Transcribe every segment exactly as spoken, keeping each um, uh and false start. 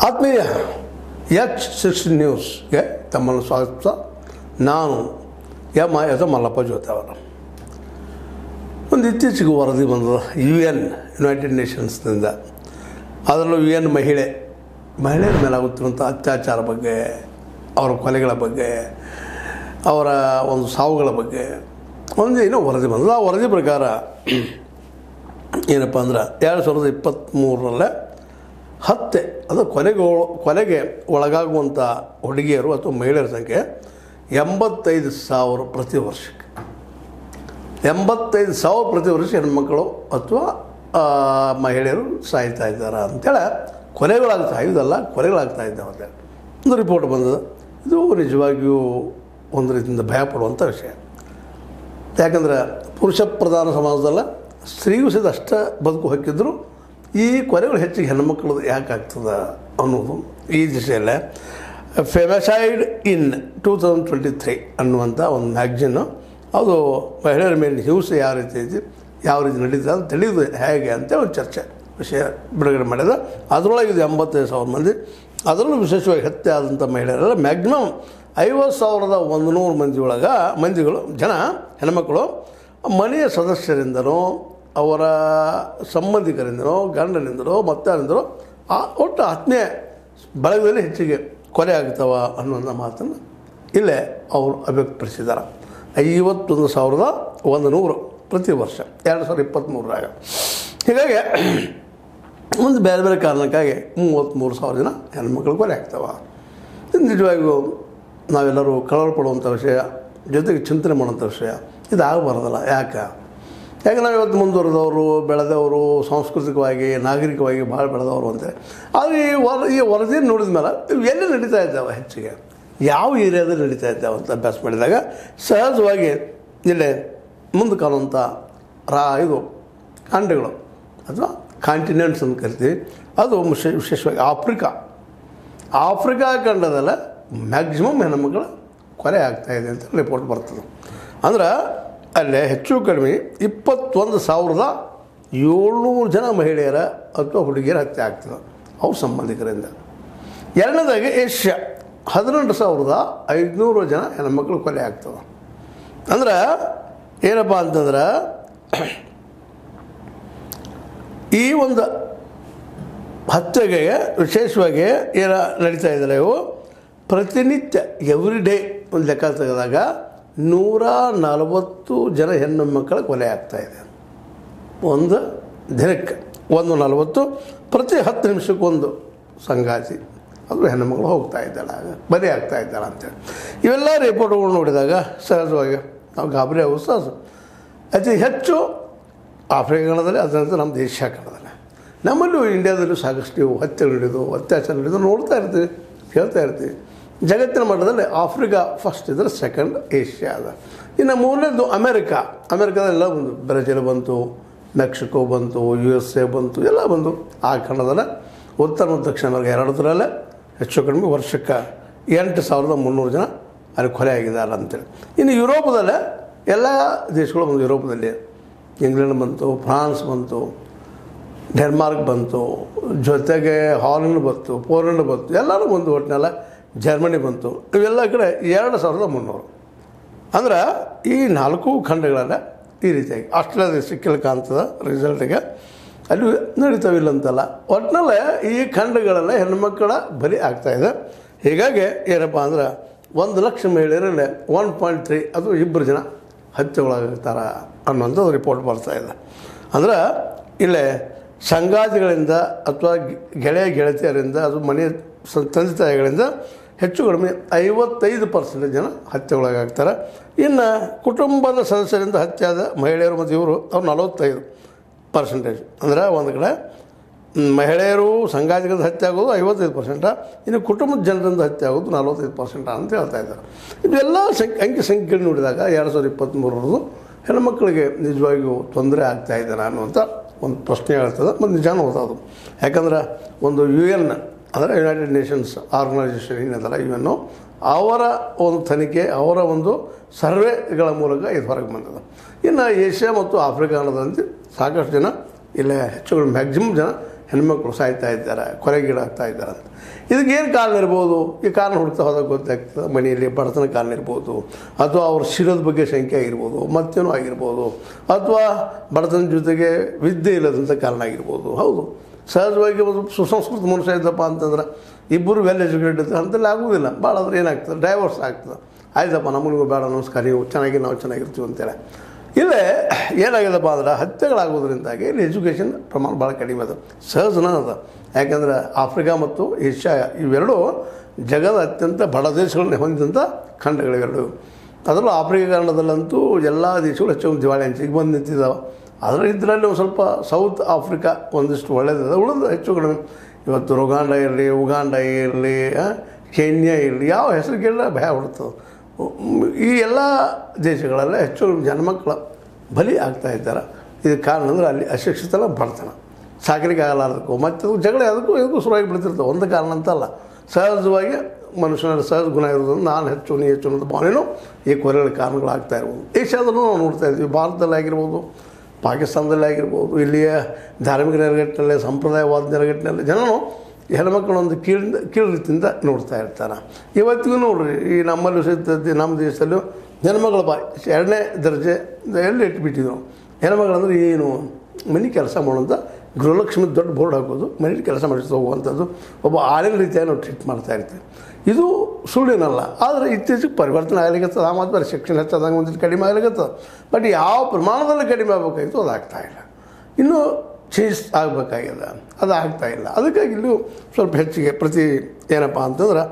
ಆತ್ಮೀಯ H six ನ್ಯೂಸ್ಗೆ ತಮ್ಮನ್ನು ಸ್ವಾಗತ. ನಾನು ಎಂ ಎಸ್ ಮಲ್ಲಪ್ಪ ಜೋತೆ ಅವರು. ಒಂದು ಇತ್ತೀಚೆಗೆ ವರದಿ ಬಂದದ ಯು ಎನ್ ಯುನೈಟೆಡ್ ನೇಷನ್ಸ್ನಿಂದ, ಅದರಲ್ಲೂ ಯು ಎನ್ ಮಹಿಳೆ ಮಹಿಳೆಯರ ಮೇಲಾಗುತ್ತಿರುವಂಥ ಅತ್ಯಾಚಾರ ಬಗ್ಗೆ, ಅವರ ಕೊಲೆಗಳ ಬಗ್ಗೆ, ಅವರ ಒಂದು ಸಾವುಗಳ ಬಗ್ಗೆ ಒಂದು ಏನೋ ವರದಿ ಬಂದದ. ಆ ವರದಿ ಪ್ರಕಾರ ಏನಪ್ಪ ಅಂದ್ರೆ ಎರಡು ಸಾವಿರದ ಇಪ್ಪತ್ತ್ಮೂರರಲ್ಲೇ ಹತ್ಯೆ ಅದು ಕೊಲೆಗೆ ಕೊಲೆಗೆ ಒಳಗಾಗುವಂಥ ಹುಡುಗಿಯರು ಅಥವಾ ಮಹಿಳೆಯರ ಸಂಖ್ಯೆ ಎಂಬತ್ತೈದು ಸಾವಿರ ಪ್ರತಿ ವರ್ಷಕ್ಕೆ. ಎಂಬತ್ತೈದು ಸಾವಿರ ಪ್ರತಿ ವರ್ಷ ಹೆಣ್ಮಕ್ಕಳು ಅಥವಾ ಮಹಿಳೆಯರು ಸಾಯ್ತಾ ಇದ್ದಾರೆ ಅಂತೇಳಿ, ಕೊಲೆಗಳಾಗ್ತಾ ಇದಲ್ಲ ಕೊಲೆಗಳಾಗ್ತಾ ಇದ್ದಾವೆ ಅಂತೇಳಿ ಒಂದು ರಿಪೋರ್ಟ್ ಬಂದದ. ಇದು ನಿಜವಾಗಿಯೂ ಒಂದು ರೀತಿಯಿಂದ ಭಯಪಡುವಂಥ ವಿಷಯ. ಯಾಕಂದರೆ ಪುರುಷ ಪ್ರಧಾನ ಸಮಾಜದಲ್ಲ ಸ್ತ್ರೀಯೂ ಸಹಿತ ಅಷ್ಟೇ ಬದುಕು ಹಾಕಿದ್ರು ಈ ಕೊಲೆಗಳು ಹೆಚ್ಚಿಗೆ ಹೆಣ್ಣುಮಕ್ಕಳದು ಯಾಕೆ ಆಗ್ತದೆ ಅನ್ನೋದು ಈ ದಿಶೆಯಲ್ಲೇ femicide in two thousand twenty three ಅನ್ನುವಂಥ ಒಂದು ಮ್ಯಾಗ್ಝಿನ್ನು, ಅದು ಮಹಿಳೆಯರ ಮೇಲೆ ಹಿಂಸೆ ಯಾವ ರೀತಿ ಐತಿ, ಯಾವ ರೀತಿ ನಡೀತದೆ ಅಂತ ತಿಳಿದು ಹೇಗೆ ಅಂತೇಳಿ ಒಂದು ಚರ್ಚೆ ವಿಷಯ ಬಿಡುಗಡೆ ಮಾಡಿದ. ಅದರೊಳಗೆ ಇದು ಎಂಬತ್ತೈದು ಸಾವಿರ ಮಂದಿ, ಅದರಲ್ಲೂ ವಿಶೇಷವಾಗಿ ಹತ್ಯೆ ಆದಂಥ ಮಹಿಳೆಯರೆಲ್ಲ ಮ್ಯಾಕ್ಸಿಮಮ್ ಐವತ್ತು ಸಾವಿರದ ಒಂದು ನೂರು ಮಂದಿ ಒಳಗೆ ಮಂದಿಗಳು ಜನ ಹೆಣ್ಮಕ್ಕಳು ಮನೆಯ ಸದಸ್ಯರಿಂದನೋ ಅವರ ಸಂಬಂಧಿಕರಿಂದನೋ ಗಂಡನಿಂದಲೋ ಮತ್ತಾರಿಂದಲೋ ಆ ಒಟ್ಟು ಆತ್ಮೀಯ ಬಳಗದಲ್ಲಿ ಹೆಚ್ಚಿಗೆ ಕೊಲೆ ಆಗ್ತಾವ ಅನ್ನುವಂಥ ಮಾತನ್ನು ಇಲ್ಲೇ ಅವರು ಅಭಿವ್ಯಕ್ತಪಡಿಸಿದ್ದಾರೆ. ಐವತ್ತೊಂದು ಸಾವಿರದ ಒಂದು ನೂರು ಪ್ರತಿ ವರ್ಷ ಎರಡು ಸಾವಿರದ ಇಪ್ಪತ್ತ್ಮೂರರಾಗ. ಹೀಗಾಗಿ ಒಂದು ಬೇರೆ ಬೇರೆ ಕಾರಣಕ್ಕಾಗಿ ಮೂವತ್ತ್ಮೂರು ಸಾವಿರ ಜನ ಹೆಣ್ಮಕ್ಳು ಕೊಲೆ ಆಗ್ತಾವ. ನಿಜವಾಗಿಯೂ ನಾವೆಲ್ಲರೂ ಕಳವಳ ಪಡುವಂಥ ವಿಷಯ, ಜೊತೆಗೆ ಚಿಂತನೆ ಮಾಡುವಂಥ ವಿಷಯ. ಇದು ಆಗಬಾರ್ದಲ್ಲ. ಯಾಕೆ ಯಾಕೆ ನಾವು ಇವತ್ತು ಮುಂದುವರೆದವರು, ಬೆಳೆದವರು, ಸಾಂಸ್ಕೃತಿಕವಾಗಿ ನಾಗರಿಕವಾಗಿ ಭಾಳ ಬೆಳೆದವರು ಅಂತೇಳಿ. ಆದರೆ ಈ ವರ ಈ ವರದಿಯನ್ನು ನೋಡಿದ ಮೇಲೆ ಇವು ಎಲ್ಲಿ ನಡೀತಾ ಇದ್ದಾವೆ, ಹೆಚ್ಚಿಗೆ ಯಾವ ಏರಿಯಾದಲ್ಲಿ ನಡೀತಾ ಇದ್ದಾವೆ ಅಂತ ಅಭ್ಯಾಸ ಮಾಡಿದಾಗ ಸಹಜವಾಗಿ ಇಲ್ಲೇ ಮುಂದೆ ಕಾಣುವಂಥ ರಾ ಇದು ಖಂಡಗಳು ಅಥವಾ ಕಾಂಟಿನೆಂಟ್ಸ್ ಅಂತ ಕರಿತೀವಿ, ಅದು ವಿಶೇಷ ವಿಶೇಷವಾಗಿ ಆಫ್ರಿಕಾ ಆಫ್ರಿಕಾ ಖಂಡದಲ್ಲ ಮ್ಯಾಕ್ಸಿಮಮ್ ಹೆಣ್ಣುಮಕ್ಕಳು ಕೊಲೆ ಆಗ್ತಾಯಿದೆ ಅಂತ ರಿಪೋರ್ಟ್ ಬರ್ತದೆ. ಅಂದ್ರೆ ಅಲ್ಲೇ ಹೆಚ್ಚು ಕಡಿಮೆ ಇಪ್ಪತ್ತೊಂದು ಸಾವಿರದ ಏಳ್ನೂರು ಜನ ಮಹಿಳೆಯರ ಅಥವಾ ಹುಡುಗಿಯರ ಹತ್ಯೆ ಆಗ್ತದೆ ಅವ್ರ ಸಂಬಂಧಿಕರಿಂದ. ಎರಡನೇದಾಗಿ ಏಷ್ಯಾ ಹದಿನೆಂಟು ಸಾವಿರದ ಐದುನೂರು ಜನ ಹೆಣ್ಮಕ್ಳು ಕೊಲೆ ಆಗ್ತವೆ. ಅಂದ್ರೆ ಏನಪ್ಪ ಅಂತಂದ್ರೆ ಈ ಒಂದು ಹತ್ಯೆಗೆ ವಿಶೇಷವಾಗಿ ಏನ ನಡೀತಾ ಇದ್ದಾರೆ, ಇವು ಪ್ರತಿನಿತ್ಯ ಎವ್ರಿ ಡೇ ಒಂದು ಲೆಕ್ಕ ತೆಗೆದಾಗ ನೂರ ನಲವತ್ತು ಜನ ಹೆಣ್ಣು ಮಕ್ಕಳ ಕೊಲೆ ಆಗ್ತಾಯಿದೆ ಒಂದು ದಿನಕ್ಕೆ. ಒಂದು ನಲವತ್ತು ಪ್ರತಿ ಹತ್ತು ನಿಮಿಷಕ್ಕೊಂದು ಸಂಗಾತಿ ಅದು ಹೆಣ್ಣುಮಕ್ಕಳು ಹೋಗ್ತಾ ಇದ್ದಾಳೆ, ಬರೀ ಆಗ್ತಾ ಇದ್ದಾಳೆ ಅಂತೇಳಿ ಇವೆಲ್ಲ ರಿಪೋರ್ಟ್ಗಳು ನೋಡಿದಾಗ ಸಹಜವಾಗಿ ನಾವು ಗಾಬರಿ ಆಗೋ ಸಹಜ. ಅತಿ ಹೆಚ್ಚು ಆಫ್ರಿಕಾ ಖಂಡದಲ್ಲಿ, ಅದರಂತೆ ನಮ್ಮ ದೇಶ ಖಂಡದಲ್ಲಿ, ನಮ್ಮಲ್ಲೂ ಇಂಡಿಯಾದಲ್ಲೂ ಸಾಕಷ್ಟು ಇವು ಹತ್ಯೆಗಳು ನಡೆದು ಅತ್ಯಾಚಾರ ನಡೆದು ನೋಡ್ತಾ ಇರ್ತೀವಿ, ಕೇಳ್ತಾ ಇರ್ತೀವಿ. ಜಗತ್ತಿನ ಮಟ್ಟದಲ್ಲಿ ಆಫ್ರಿಕಾ ಫಸ್ಟ್ ಇದ್ರೆ, ಸೆಕೆಂಡ್ ಏಷ್ಯಾ ಅದ, ಇನ್ನು ಮೂರನೇದು ಅಮೇರಿಕಾ. ಅಮೇರಿಕಾದೆಲ್ಲ ಬಂದು ಬ್ರೆಜಿಲ್ ಬಂತು, ಮೆಕ್ಸಿಕೋ ಬಂತು, ಯು ಎಸ್ ಎ ಬಂತು, ಎಲ್ಲ ಬಂದು ಆ ಖಂಡದಲ್ಲೇ ಉತ್ತರ ಮತ್ತು ದಕ್ಷಿಣ ಅಮೇರಿಕಾ ಎರಡರಲ್ಲೇ ಹೆಚ್ಚು ಕಡಿಮೆ ವರ್ಷಕ್ಕೆ ಎಂಟು ಸಾವಿರದ ಮುನ್ನೂರು ಜನ ಅಲ್ಲಿ ಕೊಲೆ ಆಗಿದ್ದಾರೆ ಅಂತೇಳಿ. ಇನ್ನು ಯುರೋಪದಲ್ಲೇ ಎಲ್ಲ ದೇಶಗಳು ಬಂದು, ಯುರೋಪದಲ್ಲಿ ಇಂಗ್ಲೆಂಡ್ ಬಂತು, ಫ್ರಾನ್ಸ್ ಬಂತು, ಡೆನ್ಮಾರ್ಕ್ ಬಂತು, ಜೊತೆಗೆ ಹಾಲೆಂಡ್ ಬಂತು, ಪೋಲೆಂಡ್ ಬಂತು, ಎಲ್ಲರೂ ಬಂದು, ಒಟ್ಟಿನೆಲ್ಲ ಜರ್ಮನಿ ಬಂತು. ಇವೆಲ್ಲ ಕಡೆ ಎರಡು ಸಾವಿರದ ಮುನ್ನೂರು. ಅಂದ್ರೆ ಈ ನಾಲ್ಕು ಖಂಡಗಳಲ್ಲೇ ಈ ರೀತಿಯಾಗಿ ಆಸ್ಟ್ರೇಲಿಯಾದ ಸಿಕ್ಕಿಲ್ಲ ಕಾಣ್ತದೆ ರಿಸಲ್ಟಿಗೆ, ಅಲ್ಲಿ ನಡೀತಾವಿಲ್ಲ ಅಂತಲ್ಲ, ಒಟ್ಟಿನಲ್ಲೇ ಈ ಖಂಡಗಳಲ್ಲೇ ಹೆಣ್ಮಕ್ಕಳ ಬಲಿ ಆಗ್ತಾಯಿದೆ. ಹೀಗಾಗಿ ಏನಪ್ಪ ಅಂದ್ರೆ ಒಂದು ಲಕ್ಷ ಮಹಿಳೆಯರಲ್ಲೇ ಒನ್ ಪಾಯಿಂಟ್ ತ್ರೀ ಅದು ಇಬ್ಬರು ಜನ ಹತ್ಯೆಗೊಳಗಾಗ್ತಾರೆ ಅನ್ನೋಂಥದ್ದು ರಿಪೋರ್ಟ್ ಬರ್ತಾಯಿದೆ. ಅಂದ್ರೆ ಇಲ್ಲೇ ಸಂಗಾತಿಗಳಿಂದ ಅಥವಾ ಗೆಳೆಯ ಗೆಳತಿಯರಿಂದ ಅದು ಮನೆ ತಂದೆ ತಾಯಿಗಳಿಂದ ಹೆಚ್ಚು ಕಡಿಮೆ ಐವತ್ತೈದು ಪರ್ಸೆಂಟೇಜ್ ಜನ ಹತ್ಯೆಗೊಳಗಾಗ್ತಾರೆ. ಇನ್ನು ಕುಟುಂಬದ ಸದಸ್ಯರಿಂದ ಹತ್ಯೆಯಾದ ಮಹಿಳೆಯರು ಮತ್ತು ಇವರು ಅವ್ರು ನಲವತ್ತೈದು ಪರ್ಸೆಂಟೇಜ್. ಅಂದ್ರೆ ಒಂದು ಕಡೆ ಮಹಿಳೆಯರು ಸಂಗಾತಿಗಳಿಂದ ಹತ್ಯೆ ಆಗೋದು ಐವತ್ತೈದು ಪರ್ಸೆಂಟ, ಇನ್ನು ಕುಟುಂಬದ ಜನರಿಂದ ಹತ್ಯೆ ಆಗೋದು ನಲವತ್ತೈದು ಪರ್ಸೆಂಟ ಅಂತ ಹೇಳ್ತಾ ಇದ್ದಾರೆ. ಇದೆಲ್ಲ ಸಂಖ್ಯೆ ಅಂಕಿ ಸಂಖ್ಯೆಗಳು ನೋಡಿದಾಗ ಎರಡು ಸಾವಿರದ ಇಪ್ಪತ್ತ್ಮೂರರದು ಹೆಣ್ಣುಮಕ್ಕಳಿಗೆ ನಿಜವಾಗಿಯೂ ತೊಂದರೆ ಆಗ್ತಾಯಿದ್ದಾನೆ ಅನ್ನುವಂಥ ಒಂದು ಪ್ರಶ್ನೆ ಹೇಳ್ತದೆ ಮತ್ತು ನಿಜಾನೂ ಹೋದದು. ಯಾಕಂದ್ರೆ ಒಂದು ಯು ಎನ್ ಅಂದರೆ ಯುನೈಟೆಡ್ ನೇಷನ್ಸ್ ಆರ್ಗನೈಸೇಷನ್ ಏನದಲ್ಲ ಯು ಎನ್ನು, ಅವರ ಒಂದು ತನಿಖೆ, ಅವರ ಒಂದು ಸರ್ವೆಗಳ ಮೂಲಕ ಇದು ಹೊರಗೆ ಬಂದದ. ಇನ್ನು ಏಷ್ಯಾ ಮತ್ತು ಆಫ್ರಿಕಾ ಖಂಡದಂತೆ ಸಾಕಷ್ಟು ಜನ ಇಲ್ಲೇ ಹೆಚ್ಚು ಮ್ಯಾಕ್ಸಿಮಮ್ ಜನ ಹೆಣ್ಮಕ್ಳು ಸಾಯ್ತಾ ಇದ್ದಾರೆ, ಕೊಲೆಗೀಡಾಗ್ತಾ ಇದ್ದಾರೆ ಅಂತ. ಇದಕ್ಕೆ ಏನು ಕಾರಣ ಇರ್ಬೋದು? ಈ ಕಾರಣ ಹುಡುಕ್ತಾ ಹೋದಾಗ ಗೊತ್ತಾಗ್ತದೆ. ಮನೆಯಲ್ಲಿ ಬಡತನ ಕಾರಣ ಇರ್ಬೋದು, ಅಥವಾ ಅವ್ರ ಶಿರದ ಬಗ್ಗೆ ಶಂಕೆ ಆಗಿರ್ಬೋದು, ಮತ್ತೇನೋ ಆಗಿರ್ಬೋದು, ಅಥವಾ ಬಡತನ ಜೊತೆಗೆ ವಿದ್ಯೆ ಇಲ್ಲದಂಥ ಕಾರಣ ಆಗಿರ್ಬೋದು. ಹೌದು, ಸಹಜವಾಗಿ ಒಂದು ಸುಸಂಸ್ಕೃತ ಮನುಷ್ಯ ಇದ್ದಪ್ಪ ಅಂತಂದ್ರೆ ಇಬ್ಬರು ವೆಲ್ ಎಜುಕೇಟೆಡ್ ಇರ್ತಾರೆ, ಅಂತಲ್ಲಿ ಆಗೋದಿಲ್ಲ. ಭಾಳ ಅಂದ್ರೆ ಏನಾಗ್ತದೆ, ಡೈವರ್ಸ್ ಆಗ್ತದೆ. ಆಯ್ತಪ್ಪ, ನಮಗೂ ಬೇಡ, ನಮಸ್ಕಾರ, ನೀವು ಚೆನ್ನಾಗಿ ನಾವು ಚೆನ್ನಾಗಿರ್ತೀವಿ ಅಂತೇಳಿ. ಇಲ್ಲೇ ಏನಾಗಿದೆಪ್ಪ ಅಂದ್ರೆ ಹತ್ಯೆಗಳಾಗೋದ್ರಿಂದಾಗಿ ಇಲ್ಲಿ ಎಜುಕೇಷನ್ ಪ್ರಮಾಣ ಭಾಳ ಕಡಿಮೆ ಅದ. ಸಹಜನ ಅದ. ಯಾಕಂದರೆ ಆಫ್ರಿಕಾ ಮತ್ತು ಏಷ್ಯಾ ಇವೆರಡು ಜಗದ ಅತ್ಯಂತ ಬಡ ದೇಶಗಳನ್ನ ಹೊಂದಿದಂಥ ಖಂಡಗಳಿವೆರಡು. ಅದರಲ್ಲೂ ಆಫ್ರಿಕಾ ಖಂಡದಲ್ಲಂತೂ ಎಲ್ಲ ದೇಶಗಳು ಹೆಚ್ಚು ದಿವಾಳಿ ಹಂಚಿಗೆ ಬಂದು ನಿಂತಿದ್ದಾವೆ. ಅದರ ಇದರಲ್ಲಿ ಒಂದು ಸ್ವಲ್ಪ ಸೌತ್ ಆಫ್ರಿಕಾ ಒಂದಿಷ್ಟು ಒಳ್ಳೆಯದಿದೆ, ಉಳಿದು ಹೆಚ್ಚು ಕಡಿಮೆ. ಇವತ್ತು ರುಗಾಂಡ ಇರಲಿ, ಉಗಾಂಡ ಇರಲಿ, ಕೆನ್ಯಾ ಇರಲಿ, ಯಾವ ಹೆಸರು ಕೇಳಿದ್ರೆ ಭಯ ಹೊಡ್ತದೆ. ಈ ಎಲ್ಲ ದೇಶಗಳಲ್ಲೇ ಹೆಚ್ಚು ಜನಮಕ್ಕಳ ಬಲಿ ಆಗ್ತಾ ಇದ್ದಾರೆ. ಇದಕ್ಕೆ ಕಾರಣ ಅಂದರೆ ಅಲ್ಲಿ ಅಶಿಕ್ಷಿತನ ಬಡತನ, ಸಾಕಲಿಕ್ಕೆ ಆಗಲಾರದಕ್ಕೂ, ಮತ್ತು ಜಗಳ ಅದಕ್ಕೂ ಇದಕ್ಕೂ ಶುರುವಾಗಿ ಬಿಡ್ತಿರ್ತವೆ. ಒಂದು ಕಾರಣ ಅಂತಲ್ಲ, ಸಹಜವಾಗಿ ಮನುಷ್ಯನ ಸಹಜ ಗುಣ ಇರೋದ್ರಿಂದ ನಾನು ಹೆಚ್ಚು ನೀ ಹೆಚ್ಚು ಅನ್ನೋದು ಭಾವನೆಯೂ ಈ ಕೊಲೆಗಳ ಕಾರಣಗಳಾಗ್ತಾ ಇರ್ಬೋದು. ಏಷ್ಯಾದಲ್ಲೂ ನಾವು ನೋಡ್ತಾ ಇದ್ವಿ, ಭಾರತದಲ್ಲಿ ಆಗಿರ್ಬೋದು, ಪಾಕಿಸ್ತಾನದಲ್ಲಿ ಆಗಿರ್ಬೋದು. ಇಲ್ಲಿಯ ಧಾರ್ಮಿಕ ನೆಲೆಗಟ್ಟಿನಲ್ಲಿ, ಸಂಪ್ರದಾಯವಾದ ನೆಲೆಗಟ್ಟಿನಲ್ಲಿ ಜನನು ಹೆಣ್ಮಕ್ಳೊಂದು ಕೀಳಿಂದ ಕೀಳು ರೀತಿಯಿಂದ ನೋಡ್ತಾ ಇರ್ತಾರೆ. ಇವತ್ತಿಗೂ ನೋಡ್ರಿ, ಈ ನಮ್ಮಲ್ಲೂ ಸಹಿತ ನಮ್ಮ ದೇಶದಲ್ಲೂ ಹೆಣ್ಮಕ್ಳ ಬಾ ಎರಡನೇ ದರ್ಜೆ ಎಲ್ಲಿ ಇಟ್ಬಿಟ್ಟಿದ್ರು. ಹೆಣ್ಮಕ್ಳಂದ್ರೆ ಏನು, ಮನೆ ಕೆಲಸ ಮಾಡೋಂಥ ಗೃಹಲಕ್ಷ್ಮಿ ದೊಡ್ಡ ಬೋರ್ಡ್ ಹಾಕೋದು, ಮನೇಲಿ ಕೆಲಸ ಮಾಡಿಸಿ ಹೋಗುವಂಥದ್ದು, ಒಬ್ಬ ಆಳಿನ ರೀತಿಯಾಗಿ ನಾವು ಟ್ರೀಟ್ ಮಾಡ್ತಾ ಇರ್ತೀವಿ. ಇದು ಸುಳ್ಳಿನಲ್ಲ. ಆದರೆ ಇತ್ತೀಚೆಗೆ ಪರಿವರ್ತನೆ ಆಗಲಿಕ್ಕತ್ತದ. ಆ ಮಾತ್ರ ಶಿಕ್ಷಣ ಹೆಚ್ಚಾದಂಗೆ ಒಂದಿಟ್ಟು ಕಡಿಮೆ ಆಗಲಿಕ್ಕತ್ತದ. ಬಟ್ ಯಾವ ಪ್ರಮಾಣದಲ್ಲಿ ಕಡಿಮೆ ಆಗಬೇಕಾಗಿತ್ತು ಅದು ಆಗ್ತಾಯಿಲ್ಲ. ಇನ್ನೂ ಚೇಂಜ್ ಆಗಬೇಕಾಗಿದೆ, ಅದು ಆಗ್ತಾಯಿಲ್ಲ. ಅದಕ್ಕಾಗಿ ಇಲ್ಲೂ ಸ್ವಲ್ಪ ಹೆಚ್ಚಿಗೆ ಪ್ರತಿ ಏನಪ್ಪ ಅಂತಂದ್ರೆ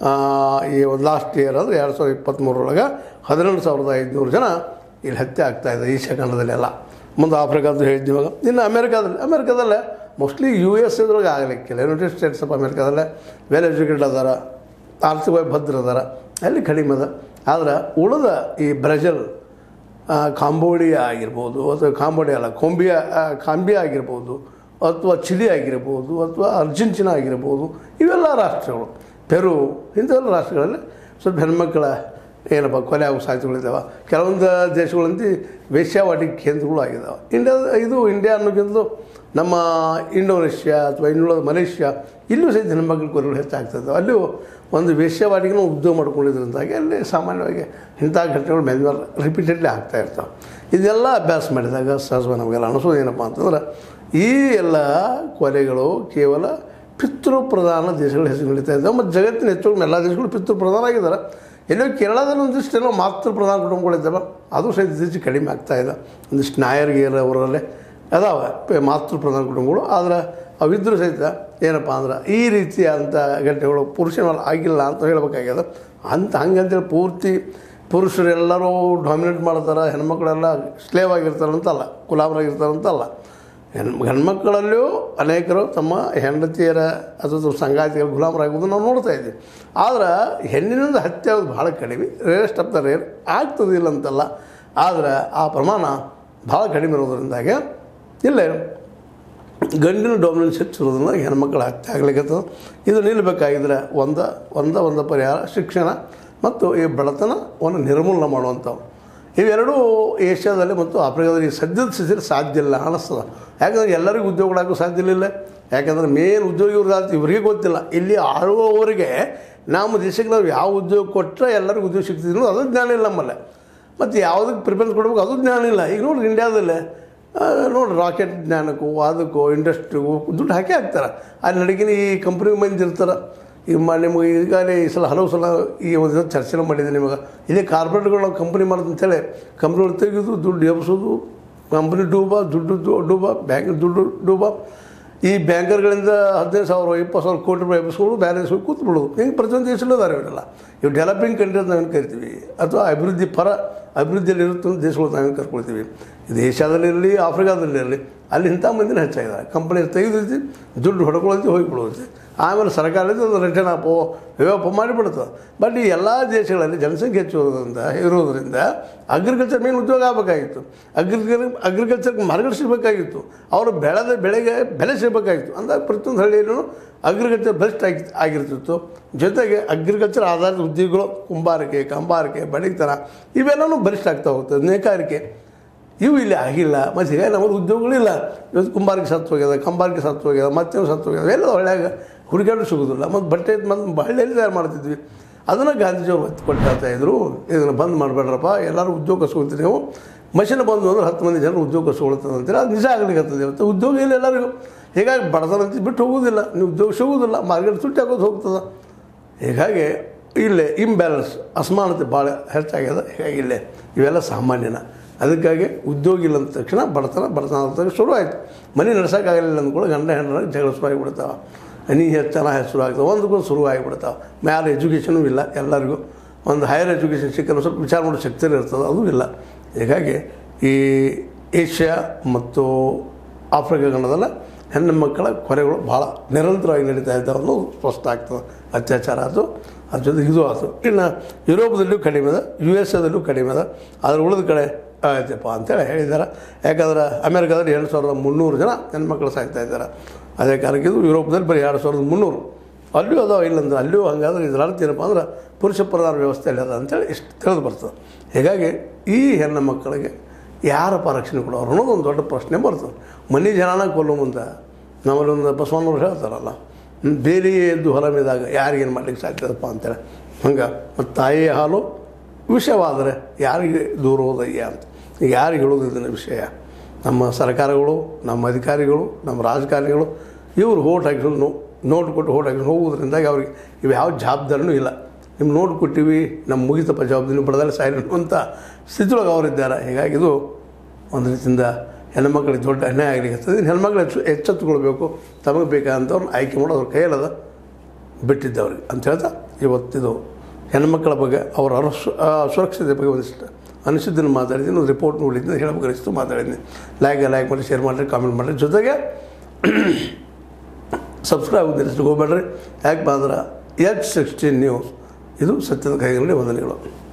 ಈ ಒಂದು ಲಾಸ್ಟ್ ಇಯರ್ ಅಂದರೆ ಎರಡು ಸಾವಿರದ ಇಪ್ಪತ್ತ್ಮೂರರೊಳಗೆ ಹದಿನೆಂಟು ಸಾವಿರದ ಐದುನೂರು ಜನ ಇಲ್ಲಿ ಹತ್ಯೆ ಆಗ್ತಾಯಿದೆ ಏಷ್ಯಾ ಖಂಡದಲ್ಲೆಲ್ಲ. ಮುಂದೆ ಆಫ್ರಿಕಾದ್ದು ಹೇಳಿದ್ವಿ. ಇವಾಗ ಇನ್ನು ಅಮೇರಿಕಾದಲ್ಲಿ ಅಮೇರಿಕಾದಲ್ಲೇ ಮೋಸ್ಟ್ಲಿ ಯು ಎಸ್ ಎದ್ರೊಳಗೆ ಆಗಲಿಕ್ಕಿಲ್ಲ. ಯುನೈಟೆಡ್ ಸ್ಟೇಟ್ಸ್ ಆಫ್ ಅಮೇರಿಕಾದಲ್ಲೇ ವೆಲ್ ಎಜುಕೇಟೆಡ್ ಅದಾರ, ಆರ್ಥಿಕವಾಗಿ ಭದ್ರ ಅದಾರ, ಅಲ್ಲಿ ಕಡಿಮೆ ಅದ. ಆದರೆ ಉಳಿದ ಈ ಬ್ರೆಜಿಲ್, ಕಾಂಬೋಡಿಯಾ ಆಗಿರ್ಬೋದು, ಅಥವಾ ಕಾಂಬೋಡಿಯಾ ಅಲ್ಲ ಕೊಂಬಿಯಾ ಕಾಂಬಿಯಾ ಆಗಿರ್ಬೋದು, ಅಥವಾ ಚಿಲಿ ಆಗಿರ್ಬೋದು, ಅಥವಾ ಅರ್ಜೆಂಟೀನಾ ಆಗಿರ್ಬೋದು, ಇವೆಲ್ಲ ರಾಷ್ಟ್ರಗಳು, ಪೆರು, ಇಂಥವೆಲ್ಲ ರಾಷ್ಟ್ರಗಳಲ್ಲಿ ಸ್ವಲ್ಪ ಹೆಣ್ಮಕ್ಕಳ ಏನಪ್ಪ ಕೊಲೆ ಆಗೋ ಸಾಧ್ಯತೆಗಳಿದ್ದಾವೆ. ಕೆಲವೊಂದು ದೇಶಗಳಂತೂ ವೇಶ್ಯಾವಾಟಿಕೆ ಕೇಂದ್ರಗಳು ಆಗಿದ್ದಾವೆ. ಇಂಡಿಯಾದ ಇದು ಇಂಡಿಯಾ ಅನ್ನೋಕ್ಕಿಂತಲೂ ನಮ್ಮ ಇಂಡೋನೇಷ್ಯಾ ಅಥವಾ ಇನ್ನುಳಿದ ಮಲೇಷ್ಯಾ, ಇಲ್ಲೂ ಸಹಿತ ಹೆಣ್ಮಕ್ಳ ಕೊಲೆಗಳು ಹೆಚ್ಚಾಗ್ತದೆ. ಅಲ್ಲೂ ಒಂದು ವೇಶ್ಯಾವಾಟಿಕೆನೂ ಉದ್ಯೋಗ ಮಾಡ್ಕೊಂಡಿದ್ರಿಂದಾಗಿ ಅಲ್ಲಿ ಸಾಮಾನ್ಯವಾಗಿ ಇಂಥ ಘಟನೆಗಳು ಮೇಲೆ ಮೇಲೆ ರಿಪೀಟೆಡ್ಲಿ ಆಗ್ತಾ ಇರ್ತಾವೆ. ಇದೆಲ್ಲ ಅಭ್ಯಾಸ ಮಾಡಿದಾಗ ಸಹಜವಾಗಿ ನಮಗೆಲ್ಲ ಅನಿಸೋದು ಏನಪ್ಪ ಅಂತಂದ್ರೆ ಈ ಎಲ್ಲ ಕೊಲೆಗಳು ಕೇವಲ ಪಿತೃ ಪ್ರಧಾನ ದೇಶಗಳ ಹೆಸರು ನಡೀತಾ ಇದ್ದಾವೆ. ಮತ್ತು ಜಗತ್ತಿನ ಹೆಚ್ಚು ಎಲ್ಲ ದೇಶಗಳು ಪಿತೃ ಪ್ರಧಾನ ಆಗಿದ್ದಾರೆ. ಎಲ್ಲೋ ಕೇರಳದಲ್ಲಿ ಒಂದಿಷ್ಟು ಏನೋ ಮಾತೃ ಪ್ರಧಾನ ಕುಟುಂಬಗಳಿದ್ದಾವೆ, ಅದು ಸಹಿತ ಇತ್ತೀಚೆಗೆ ಕಡಿಮೆ ಆಗ್ತಾಯಿದೆ. ಒಂದಿಷ್ಟು ನಾಯರ್ಗೇರ ಅವರಲ್ಲೇ ಅದಾವೆ ಮಾತೃ ಪ್ರಧಾನ ಕುಟುಂಬಗಳು. ಆದರೆ ಅವಿದ್ರೂ ಸಹಿತ ಏನಪ್ಪ ಅಂದ್ರೆ ಈ ರೀತಿಯಾದಂಥ ಘಟನೆಗಳು ಪುರುಷನಲ್ಲಿ ಆಗಿಲ್ಲ ಅಂತ ಹೇಳಬೇಕಾಗ್ಯದ. ಅಂತ ಹಂಗಂತೇಳಿ ಪೂರ್ತಿ ಪುರುಷರೆಲ್ಲರೂ ಡಾಮಿನೇಟ್ ಮಾಡ್ತಾರೆ, ಹೆಣ್ಮಕ್ಳೆಲ್ಲ ಸ್ಲೇವ್ ಆಗಿರ್ತಾರೆ ಅಂತಲ್ಲ, ಗುಲಾಮರಾಗಿರ್ತಾರೆ ಅಂತಲ್ಲ. ಹೆಣ್ಣು ಹೆಣ್ಮಕ್ಕಳಲ್ಲೂ ಅನೇಕರು ತಮ್ಮ ಹೆಂಡತಿಯರ ಅಥವಾ ಸಂಗಾತಿಗಳ ಗುಲಾಮರಾಗುವುದು ನಾವು ನೋಡ್ತಾ ಇದ್ದೀವಿ. ಆದರೆ ಹೆಣ್ಣಿನಿಂದ ಹತ್ಯೆ ಆಗೋದು ಭಾಳ ಕಡಿಮೆ, ರೇರೆಸ್ಟ್ ಆಫ್ ದ ರೇರ್, ಆಗ್ತದಿಲ್ಲ ಅಂತಲ್ಲ. ಆದರೆ ಆ ಪ್ರಮಾಣ ಭಾಳ ಕಡಿಮೆ ಇರೋದ್ರಿಂದಾಗೆ ಇಲ್ಲೇ ಗಂಡಿನ ಡಾಮಿನೆನ್ಸ್ ಹೆಚ್ಚಿರೋದ್ರಿಂದ ಹೆಣ್ಮಕ್ಳು ಹತ್ಯೆ ಆಗ್ಲಿಕ್ಕತ್ತದ. ಇದು ನಿಲ್ಲಬೇಕಾಗಿದ್ರೆ ಒಂದ ಒಂದ ಒಂದು ಪರಿಹಾರ ಶಿಕ್ಷಣ ಮತ್ತು ಈ ಬಡತನವನ್ನು ನಿರ್ಮೂಲನೆ ಮಾಡುವಂಥವು. ಇವೆರಡೂ ಏಷ್ಯಾದಲ್ಲಿ ಮತ್ತು ಆಫ್ರಿಕಾದಲ್ಲಿ ಸದ್ಯದ ಸ್ಥಿತಿಯಲ್ಲಿ ಸಾಧ್ಯ ಇಲ್ಲ ಅನ್ನಿಸ್ತದೆ. ಯಾಕಂದರೆ ಎಲ್ಲರಿಗೂ ಉದ್ಯೋಗಗಳಾಗೋ ಸಾಧ್ಯ ಇಲ್ಲ. ಯಾಕಂದರೆ ಮೇನ್ ಉದ್ಯೋಗ ಇವ್ರದ್ದು ಇವರಿಗೆ ಗೊತ್ತಿಲ್ಲ. ಇಲ್ಲಿ ಆಳುವವರಿಗೆ ನಮ್ಮ ದೇಶಕ್ಕೆ ನಾವು ಯಾವ ಉದ್ಯೋಗ ಕೊಟ್ಟರೆ ಎಲ್ಲರಿಗೂ ಉದ್ಯೋಗ ಸಿಗ್ತಿದ್ರು ಅದು ಜ್ಞಾನ ಇಲ್ಲ ನಮ್ಮಲ್ಲೇ. ಮತ್ತು ಯಾವುದಕ್ಕೆ ಪ್ರಿಫರೆನ್ಸ್ ಕೊಡಬೇಕು ಅದು ಜ್ಞಾನ ಇಲ್ಲ. ಈಗ ನೋಡಿರಿ ಇಂಡಿಯಾದಲ್ಲೇ ನೋಡಿರಿ ರಾಕೆಟ್ ಜ್ಞಾನಕ್ಕೂ ಅದಕ್ಕೂ ಇಂಡಸ್ಟ್ರಿಗೂ ದುಡ್ಡು ಹಾಕಿ ಹಾಕ್ತಾರೆ. ಅಲ್ಲಿ ನಡಗಿನ ಈ ಕಂಪ್ನಿಗೆ ಮಂದಿ ಇರ್ತಾರೆ. ಈಗ ನಿಮಗೆ ಈಗಾಗಲೇ ಈ ಸಲ ಹಲವು ಸಲ ಈ ಒಂದು ಚರ್ಚೆ ಮಾಡಿದೆ ನಿಮಗೆ. ಇದೇ ಕಾರ್ಪೊರೇಟ್ಗಳು ನಾವು ಕಂಪ್ನಿ ಮಾಡೋದು ಅಂತೇಳಿ ಕಂಪ್ನಿಗಳು ತೆಗೆದು ದುಡ್ಡು ಎಬ್ಸೋದು, ಕಂಪ್ನಿ ಡೂಬ, ದುಡ್ಡು ಡೂಬ, ಬ್ಯಾಂಕ್ ದುಡ್ಡು ಡೂಬ. ಈ ಬ್ಯಾಂಕರ್ಗಳಿಂದ ಹದಿನೈದು ಸಾವಿರ ಇಪ್ಪತ್ತು ಸಾವಿರ ಕೋಟಿ ರೂಪಾಯಿ ಎಬ್ಬಿಸ್ಕೊಂಡು ಬ್ಯಾಲೆನ್ಸ್ ಹೋಗಿ ಕೂತು ಬಿಡೋದು. ಹಿಂಗೆ ಪ್ರತಿಯೊಂದು ದೇಶದಲ್ಲೂ ಅದಾರೆ ಇವರೆಲ್ಲ. ಇವು ಡೆವಲಪಿಂಗ್ ಕಂಟ್ರಿ ಅಂತ ನಾವೇನು ಕರಿತೀವಿ, ಅಥವಾ ಅಭಿವೃದ್ಧಿ ಪರ ಅಭಿವೃದ್ಧಿಯಲ್ಲಿ ಇರುತ್ತೆ ದೇಶಗಳು ನಾವೇನು ಕರ್ಕೊಳ್ತೀವಿ. ಇದು ಏಷ್ಯಾದಲ್ಲಿರಲಿ ಆಫ್ರಿಕಾದಲ್ಲಿರಲಿ ಅಲ್ಲಿ ಇಂಥ ಮಂದಿನ ಹೆಚ್ಚಾಗಿದ್ದಾರೆ. ಕಂಪ್ನಿ ತೆಗೆದೈತಿ, ದುಡ್ಡು ಹೊಡ್ಕೊಳತಿ, ಹೋಗಿಬಿಡೋದು. ಆಮೇಲೆ ಸರ್ಕಾರದಿಂದ ಅದು ರಿಟರ್ನ್ ಆಪೋ ವ್ಯವಪ ಮಾಡಿಬಿಡ್ತದೆ. ಬಟ್ ಈ ಎಲ್ಲ ದೇಶಗಳಲ್ಲಿ ಜನಸಂಖ್ಯೆ ಹೆಚ್ಚೋದ್ರಿಂದ ಇರೋದರಿಂದ ಅಗ್ರಿಕಲ್ಚರ್ ಮೇಲೆ ಉದ್ಯೋಗ ಆಗಬೇಕಾಗಿತ್ತು. ಅಗ್ರಿಕಲ್ ಅಗ್ರಿಕಲ್ಚರ್ಗೆ ಮಾರ್ಕೆಟ್ ಸಿಗಬೇಕಾಗಿತ್ತು. ಅವರು ಬೆಳೆದ ಬೆಳೆಗೆ ಬೆಲೆ ಸಿಗಬೇಕಾಗಿತ್ತು. ಅಂದಾಗ ಪ್ರತಿಯೊಂದು ಹಳ್ಳಿಯಲ್ಲೂ ಅಗ್ರಿಕಲ್ಚರ್ ಬೆಸ್ಟ್ ಆಗಿ ಆಗಿರ್ತಿತ್ತು. ಜೊತೆಗೆ ಅಗ್ರಿಕಲ್ಚರ್ ಆಧಾರಿತ ಉದ್ಯೋಗಗಳು ಕುಂಬಾರಿಕೆ, ಕಂಬಾರಿಕೆ, ಬಡಗಿತನ ಇವೆಲ್ಲವೂ ಬಲಿಷ್ಠ ಆಗ್ತಾ ಹೋಗ್ತದೆ. ನೇಕಾರಿಕೆ ಇವು ಇಲ್ಲಿ ಆಗಿಲ್ಲ. ಮತ್ತು ಹೀಗಾಗಿ ನಮ್ಮಲ್ಲಿ ಉದ್ಯೋಗಗಳಿಲ್ಲ. ಇವತ್ತು ಕುಂಬಾರಿಗೆ ಸತ್ತು ಹೋಗ್ಯದ, ಕಂಬಾರಿಗೆ ಸತ್ತು ಹೋಗ್ಯದ, ಮತ್ತೇನು ಸತ್ತು ಹೋಗ್ಯದ, ಎಲ್ಲ ಒಳ್ಳೆಯಾಗ ಹುಡುಗಾಡು ಸಿಗೋದಿಲ್ಲ. ಮತ್ತು ಬಟ್ಟೆ ಮತ್ತು ಬಳ್ಳಿಯಲ್ಲಿ ತಯಾರು ಮಾಡ್ತಿದ್ವಿ. ಅದನ್ನು ಗಾಂಧೀಜಿಯವರು ಒತ್ತು ಕೊಟ್ಟು ಹೇಳ್ತಾಯಿದ್ರು, ಇದನ್ನು ಬಂದ್ ಮಾಡಬೇಡ್ರಪ್ಪ, ಎಲ್ಲರೂ ಉದ್ಯೋಗ ಕಸ್ಕೊಳ್ತೀರಿ. ನೀವು ಮಷಿನ್ ಬಂದು ಅಂದ್ರೆ ಹತ್ತು ಮಂದಿ ಜನರು ಉದ್ಯೋಗ ಕಸ್ಕೊಳ್ತದೆ ಅಂತೀರಿ. ಅದು ನಿಜ ಆಗಲಿಕ್ಕತ್ತದೆ. ಇವತ್ತು ಉದ್ಯೋಗ ಇಲ್ಲ ಎಲ್ಲರಿಗೂ. ಹೀಗಾಗಿ ಬಡತನ ಅಂತ ಬಿಟ್ಟು ಹೋಗೋದಿಲ್ಲ, ನೀವು ಉದ್ಯೋಗ ಸಿಗೋದಿಲ್ಲ, ಮಾರ್ಕೆಟ್ ತುಟ್ಟಿ ಹಾಕೋದು ಹೋಗ್ತದೆ. ಹೀಗಾಗಿ ಇಲ್ಲೇ ಇಂಬ್ಯಾಲೆನ್ಸ್ ಅಸಮಾನತೆ ಭಾಳ ಹೆಚ್ಚಾಗ್ಯದ. ಹೀಗಾಗಿ ಇಲ್ಲೇ ಇವೆಲ್ಲ ಸಾಮಾನ್ಯನ. ಅದಕ್ಕಾಗಿ ಉದ್ಯೋಗ ಇಲ್ಲ ಅಂದ ತಕ್ಷಣ ಬಡತನ ಬಡತನ ಅಂದ ತಕ್ಷಣ ಶುರು ಆಯಿತು. ಮನೆ ನಡ್ಸೋಕ್ಕಾಗಲಿಲ್ಲ ಅಂದ್ಕೊಳ್ಳಿ ಗಂಡ ಹೆಣ್ಣರಾಗಿ ಜಗಳ ಶುರು ಆಗಿಬಿಡ್ತಾವೆ. ನೀ ಹೆಚ್ಚನ ಶುರು ಆಗ್ತವೆ, ಒಂದಕ್ಕೂ ಶುರು ಆಗಿಬಿಡ್ತಾವೆ. ಮ್ಯಾಲೆ ಎಜುಕೇಷನೂ ಇಲ್ಲ ಎಲ್ಲರಿಗೂ. ಒಂದು ಹೈಯರ್ ಎಜುಕೇಷನ್ ಸಿಕ್ಕಲು ಸ್ವಲ್ಪ ವಿಚಾರ ಮಾಡೋ ಶಕ್ತಿ ಇರ್ತದೆ, ಅದು ಇಲ್ಲ. ಹೀಗಾಗಿ ಈ ಏಷ್ಯಾ ಮತ್ತು ಆಫ್ರಿಕಾ ಖಂಡದಲ್ಲ ಹೆಣ್ಣು ಮಕ್ಕಳ ಕೊರೆಗಳು ಭಾಳ ನಿರಂತರವಾಗಿ ನಡೀತಾ ಇದ್ದಾವೆ ಅನ್ನೋದು ಸ್ಪಷ್ಟ ಆಗ್ತದೆ. ಅತ್ಯಾಚಾರ ಆಯಿತು, ಅದ್ರ ಜೊತೆ ಇದು ಆಯಿತು. ಇನ್ನು ಯುರೋಪದಲ್ಲೂ ಕಡಿಮೆ ಅದ, ಯು ಎಸ್ ಎದಲ್ಲೂ ಕಡಿಮೆ ಅದ, ಅದ್ರ ಉಳಿದ ಕಡೆ ಆಯ್ತಪ್ಪ ಅಂತೇಳಿ ಹೇಳಿದ್ದಾರೆ. ಯಾಕಂದ್ರೆ ಅಮೇರಿಕಾದಲ್ಲಿ ಎರಡು ಸಾವಿರದ ಮುನ್ನೂರು ಜನ ಹೆಣ್ಮಕ್ಳು ಸಾಯ್ತಾ ಇದ್ದಾರೆ. ಅದೇ ಕಾರಣಕ್ಕೆ ಇದು ಯುರೋಪದಲ್ಲಿ ಬರೀ ಎರಡು ಸಾವಿರದ ಮುನ್ನೂರು. ಅಲ್ಲಿಯೂ ಅದಾವ, ಇಲ್ಲಂದ್ರೆ ಅಲ್ಲಿಯೂ ಹಂಗಾದ್ರೆ ಇದ್ರ ಅರ್ಥ ಏನಪ್ಪ ಅಂದ್ರೆ ಪುರುಷ ಪ್ರಧಾನ ವ್ಯವಸ್ಥೆಯಲ್ಲಿ ಅದ ಅಂತೇಳಿ ಇಷ್ಟು ತಿಳಿದು ಬರ್ತದೆ. ಹೀಗಾಗಿ ಈ ಹೆಣ್ಣು ಮಕ್ಕಳಿಗೆ ಯಾರಪ್ಪ ರಕ್ಷಣೆ ಕೊಡೋರು ಅನ್ನೋದು ಒಂದು ದೊಡ್ಡ ಪ್ರಶ್ನೆ ಬರ್ತದೆ. ಮನೆ ಜನನ ಕೊಲ್ಲೋ ಮುಂದೆ ನಮ್ಮಲ್ಲಿ ಒಂದು ಬಸವಣ್ಣವ್ರು ಹೇಳ್ತಾರಲ್ಲ, ಬೇರೆ ಎದ್ದು ಹೊಲ ಮೇದಾಗ ಯಾರಿಗೇನು ಮಾಡ್ಲಿಕ್ಕೆ ಸಾಧ್ಯವಪ್ಪ ಅಂತೇಳಿ. ಹಂಗೆ ಮತ್ತು ತಾಯಿಯ ಹಾಲು ವಿಷಯವಾದರೆ ಯಾರಿಗೆ ದೂರ ಹೋದಯ್ಯ ಅಂತ. ಈಗ ಯಾರಿಗೆ ಹೇಳೋದು ಇದನ್ನ ವಿಷಯ? ನಮ್ಮ ಸರ್ಕಾರಗಳು, ನಮ್ಮ ಅಧಿಕಾರಿಗಳು, ನಮ್ಮ ರಾಜಕಾರಣಿಗಳು ಇವರು ಓಟ್ ಹಾಕಿದ್ರು ನೋಟ್ ಕೊಟ್ಟು ಓಟ್ ಹಾಕಿ ಹೋಗೋದ್ರಿಂದಾಗಿ ಅವ್ರಿಗೆ ಇವು ಯಾವ ಜವಾಬ್ದಾರಿನೂ ಇಲ್ಲ. ನಿಮ್ಮ ನೋಟ್ ಕೊಟ್ಟಿವಿ, ನಮ್ಮ ಮುಗಿತಪ್ಪ ಜವಾಬ್ದಾರಿ ಪಡೆದಲ್ಲಿ ಸಾಯಿನು ಅಂತ ಸ್ಥಿತಿಯೊಳಗೆ ಅವರಿದ್ದಾರೆ. ಹೀಗಾಗಿ ಇದು ಒಂದು ರೀತಿಯಿಂದ ಹೆಣ್ಮಕ್ಳಿಗೆ ದೊಡ್ಡ ಅನ್ಯಾಯ ಆಗಲಿಕ್ಕೆ ಹೆಣ್ಮಕ್ಳು ಹೆಚ್ಚು ಎಚ್ಚೆತ್ತುಕೊಳ್ಬೇಕು. ತಮಗೆ ಬೇಕಾದಂಥವ್ರನ್ನ ಆಯ್ಕೆ ಮಾಡೋದು ಅವ್ರ ಕೈಯಲ್ಲದ ಬಿಟ್ಟಿದ್ದವ್ರಿಗೆ ಅಂತ ಹೇಳ್ತಾ ಇವತ್ತಿದು ಹೆಣ್ಮಕ್ಳ ಬಗ್ಗೆ ಅವರ ಅರಸು ಸುರಕ್ಷತೆ ಬಗ್ಗೆ ಒಂದಿಷ್ಟು ಅನಿಸಿದ್ದನ್ನು ಮಾತಾಡಿದ್ದೀನಿ, ಒಂದು ರಿಪೋರ್ಟ್ ನೋಡಿದ್ದೀನಿ, ಹೇಳಬೇಕನಿಸ್ತು ಮಾತಾಡಿದ್ದೀನಿ. ಲೈಕ್ ಲೈಕ್ ಮಾಡಿ, ಶೇರ್ ಮಾಡಿರಿ, ಕಾಮೆಂಟ್ ಮಾಡಿರಿ, ಜೊತೆಗೆ ಸಬ್ಸ್ಕ್ರೈಬ್ ಆಗೋದಿಲ್ಲ ಹೋಗ್ಬೇಡ್ರಿ. ಯಾಕೆ ಬಂದ್ರೆ ಎಚ್ ಸಿಕ್ಸ್ಟೀನ್ ನ್ಯೂಸ್ ಇದು ಸತ್ಯದ ಕೈಗಳಲ್ಲಿ ವಂದನೆಗಳು.